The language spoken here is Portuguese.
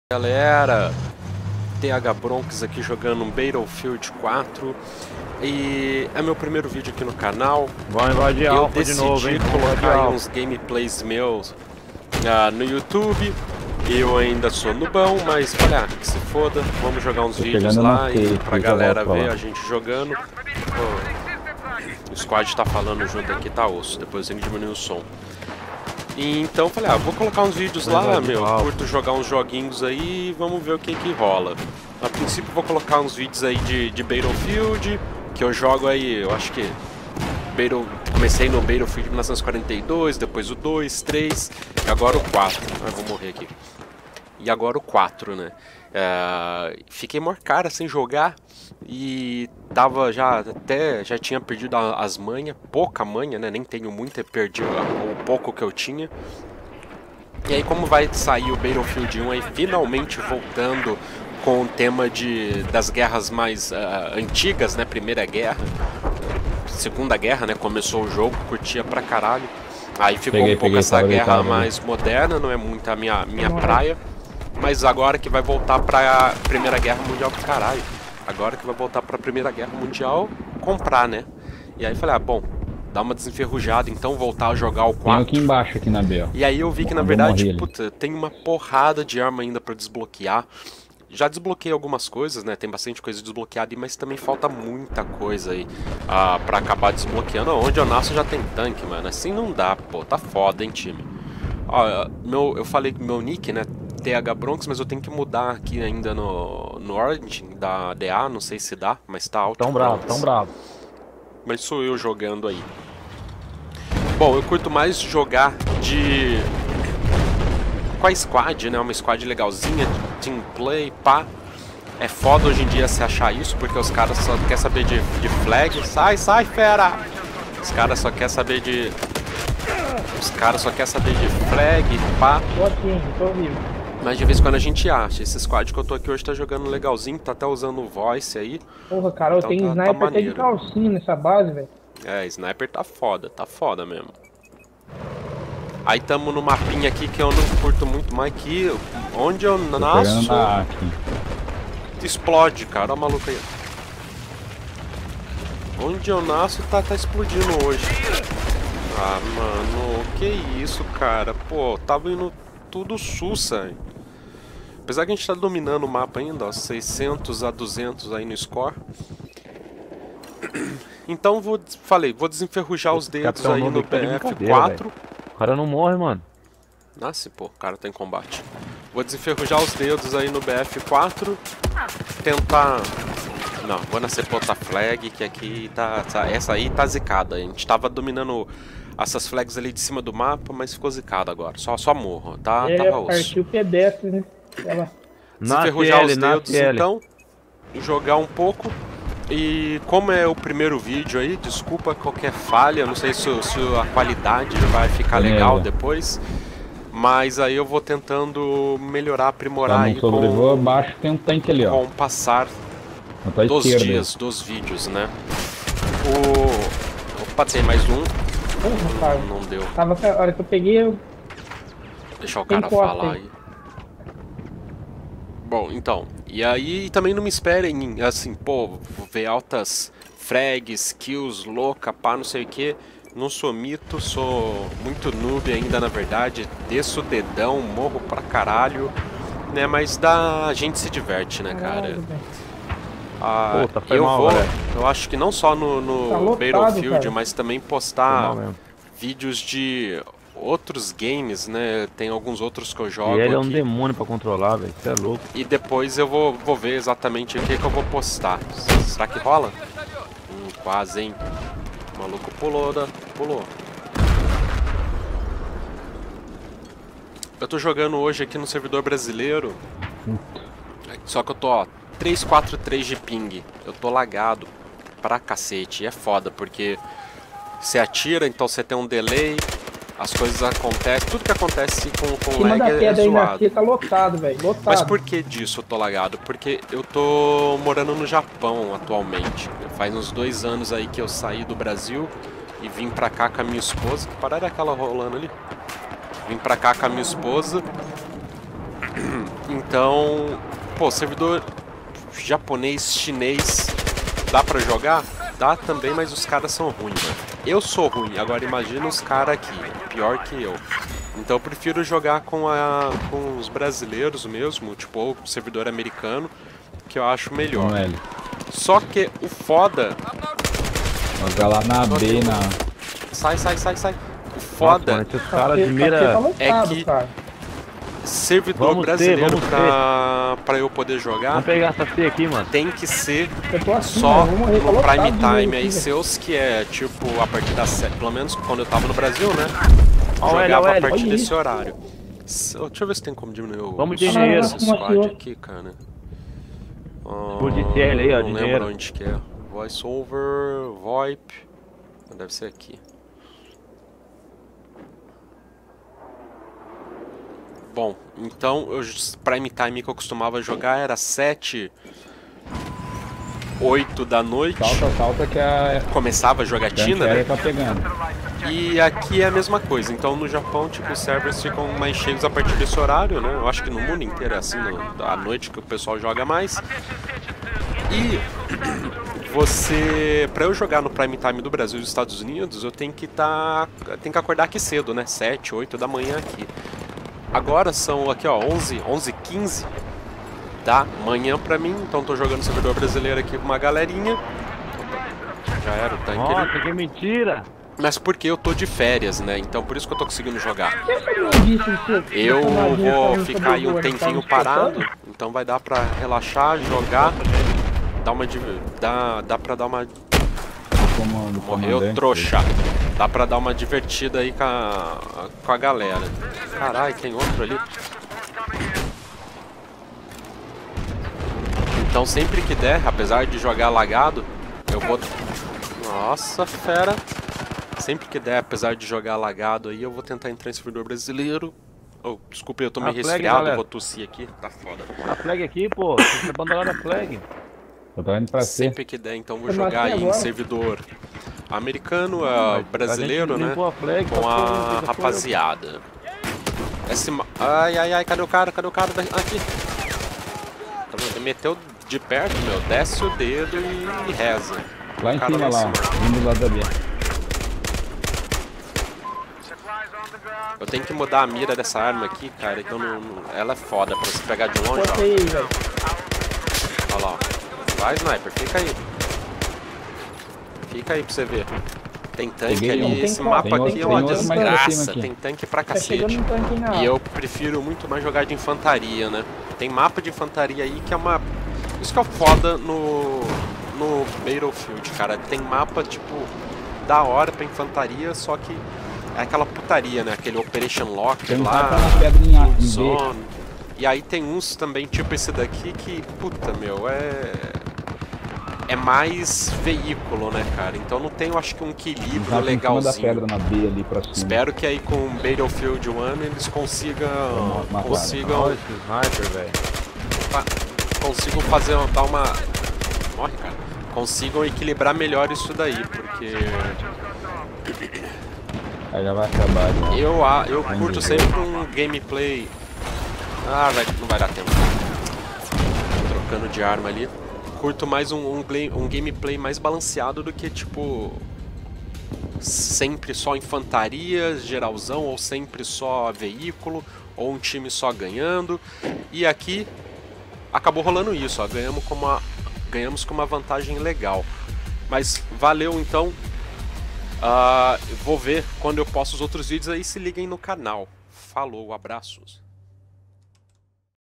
Galera, TH Bronx aqui jogando um Battlefield 4 e é meu primeiro vídeo aqui no canal. Vai invadir a Alpha de novo, hein? Eu decidi colocar aí uns gameplays meus no YouTube. Eu ainda sou nubão, mas olha, que se foda, vamos jogar uns vídeos lá e pra galera ver a gente jogando. O squad tá falando junto aqui, tá osso, depois eu tenho que diminuir o som. E então falei, vou colocar uns vídeos lá, meu, curto jogar uns joguinhos aí e vamos ver o que rola. A princípio vou colocar uns vídeos aí de Battlefield, que eu jogo aí, eu acho que comecei no Battlefield 1942, depois o 2, 3 e agora o 4. Vou morrer aqui. E agora o 4, né? Fiquei mó cara sem jogar e tava já tinha perdido as manhas, pouca manha, né? Nem tenho muita, perdi o pouco que eu tinha. E aí como vai sair o Battlefield 1 aí finalmente voltando com o tema das guerras mais antigas, né? Primeira Guerra, Segunda Guerra, né? Começou o jogo, curtia pra caralho. Aí ficou um pouco essa guerra mais moderna, não é muito a minha praia. Mas agora que vai voltar pra Primeira Guerra Mundial, caralho. Agora que vai voltar pra Primeira Guerra Mundial, comprar, né? E aí falei, bom, dá uma desenferrujada, então voltar a jogar o 4. Tem aqui embaixo, aqui na B. E aí eu vi que na verdade, puta, tem uma porrada de arma ainda pra desbloquear. Já desbloqueei algumas coisas, né? Tem bastante coisa desbloqueada, mas também falta muita coisa aí pra acabar desbloqueando. Onde eu nasço já tem tanque, mano. Assim não dá, pô. Tá foda, hein, time. Ó, eu falei que meu nick, né? TH Bronx, mas eu tenho que mudar aqui ainda no Origin da DA, não sei se dá, mas tá alto. Tão bravo, tão bravo. Mas sou eu jogando aí. Bom, eu curto mais jogar com a squad, né? Uma squad legalzinha, team play, pá. É foda hoje em dia se achar isso, porque os caras só querem saber de flag. Sai, fera! Os caras só querem saber de... flag, pá. Tô aqui, tô vivo. Mas de vez em quando a gente acha. Esse squad que eu tô aqui hoje tá jogando legalzinho, tá até usando o voice aí. Porra, cara, eu tenho sniper até de calcinha nessa base, velho. Sniper tá foda mesmo. Aí tamo no mapinha aqui que eu não curto muito mais que onde eu nasço. Explode, cara, ó o maluco aí. Onde eu nasço tá explodindo hoje. Ah, mano, que isso, cara. Pô, tava indo tudo sussa. Apesar que a gente tá dominando o mapa ainda, ó, 600 a 200 aí no score. Então vou desenferrujar os dedos aí no BF4. O cara não morre, mano. Nossa, pô, o cara tá em combate. Vou desenferrujar os dedos aí no BF4. Tentar... Não, vou nascer botar flag, que aqui essa aí tá zicada. A gente tava dominando essas flags ali de cima do mapa, mas ficou zicado agora. Só morro, tá? Tava osso. Partiu pedestre, né? Desenferrujar os dedos, então. Jogar um pouco. E como é o primeiro vídeo aí, desculpa qualquer falha. Não sei se a qualidade vai ficar legal depois. Mas aí eu vou tentando melhorar, aprimorar aí com... abaixo tem um tanque ali, ó. Com o passar dos dias, dos vídeos, né? Opa, tem mais um. Porra, cara. Não deu. A hora que eu peguei, Deixa o cara falar aí. Bom, então. E aí também não me esperem, assim, pô, ver altas frags, kills, louca, pá, não sei o que. Não sou mito, sou muito noob ainda, na verdade. Desço o dedão, morro pra caralho. Né, mas a gente se diverte, né, cara? Puta, foi mal, eu acho que não só no tá lotado, Battlefield, cara. mas também postar vídeos de outros games, né? Tem alguns outros que eu jogo. E ele é um demônio pra controlar, velho. Você é louco. E depois eu vou ver exatamente o que eu vou postar. Será que rola? Quase, hein? O maluco pulou. Eu tô jogando hoje aqui no servidor brasileiro. Só que eu tô, ó, 343 de ping. Eu tô lagado pra cacete. E é foda, porque você atira, então você tem um delay. As coisas acontecem, tudo que acontece com lag é zoado. Tá lotado, velho, lotado. Mas por que disso eu tô lagado? Porque eu tô morando no Japão atualmente. Faz uns 2 anos aí que eu saí do Brasil e vim pra cá com a minha esposa. Que parada é aquela rolando ali? Vim pra cá com a minha esposa. Então, pô, servidor japonês, chinês, dá pra jogar? Dá também, mas os caras são ruins, mano. Eu sou ruim, agora imagina os caras aqui, pior que eu. Então eu prefiro jogar com os brasileiros mesmo, tipo, ou servidor americano, que eu acho melhor. Só que o foda... Jogar lá na B, na... Sai. O foda é que servidor brasileiro pra eu poder jogar, vamos pegar essa C aqui, mano. Tem que ser assim, só no prime time aí seus, que é tipo a partir das 7, pelo menos quando eu tava no Brasil, né? Jogava a partir desse horário. Deixa eu ver se tem como diminuir o esse squad aqui, cara. O DCL aí, ó, não lembro onde que é. Voice over, VoIP. Deve ser aqui. Bom, então o prime time que eu costumava jogar era 7, 8 da noite. Salta que a... Começava a jogatina, né? Tá pegando. E aqui é a mesma coisa. Então no Japão, tipo, os servers ficam mais cheios a partir desse horário, né? Eu acho que no mundo inteiro é assim, à noite que o pessoal joga mais. E pra eu jogar no prime time do Brasil e dos Estados Unidos, eu tenho que acordar aqui cedo, né? 7, 8 da manhã aqui. Agora são aqui, ó, 11h15 da manhã pra mim, então tô jogando servidor brasileiro aqui com uma galerinha. Já era o tanque. Nossa, que mentira! Mas porque eu tô de férias, né? Então por isso que eu tô conseguindo jogar. Eu vou ficar aí um tempinho parado, então vai dar pra relaxar, jogar, dá pra dar uma... Morreu trouxa. Dá pra dar uma divertida aí com a galera. Caralho, tem outro ali. Então sempre que der, apesar de jogar lagado, eu vou... Nossa, fera. Sempre que der, apesar de jogar lagado aí, eu vou tentar entrar em servidor brasileiro. Oh, desculpa, eu tô meio resfriado, eu vou tossir aqui. Tá foda. A flag aqui, pô. Tem que abandonar a flag. Eu tô indo pra sempre que der, então vou jogar aí em servidor americano, brasileiro, né? Com a rapaziada. Ai, cadê o cara? Aqui. Tá vendo? Meteu de perto, meu. Desce o dedo e reza. Lá em cima, lá. Vindo lá da B. Eu tenho que mudar a mira dessa arma aqui, cara. Então ela é foda pra você pegar de longe, ó. Olha lá, ó. Vai, sniper, fica aí. Fica aí pra você ver. Tem tanque ali, esse mapa aqui é uma desgraça. Tem tanque pra cacete. E eu prefiro muito mais jogar de infantaria, né? Tem mapa de infantaria aí que é uma... Isso que é foda no Battlefield, cara. Tem mapa, tipo, da hora pra infantaria, só que é aquela putaria, né? Aquele Operation Lock lá, Zone. E aí tem uns também, tipo esse daqui, que, puta, meu, é mais veículo, né, cara? Então não tem, eu acho que um equilíbrio legalzinho. Da pedra na B ali pra cima. Espero que aí com Battlefield 1 eles consigam sniper, velho. Consigam dar uma... Morre, cara. Consigam equilibrar melhor isso daí, porque... Aí já vai acabar. Eu curto sempre um gameplay... Ah, não vai dar tempo. Trocando de arma ali. Curto mais um gameplay mais balanceado do que, tipo... Sempre só infantaria, geralzão, ou sempre só veículo, ou um time só ganhando. E aqui acabou rolando isso, ó. Ganhamos com uma vantagem legal. Mas valeu, então. Vou ver quando eu posto os outros vídeos aí, se liguem no canal. Falou, abraços.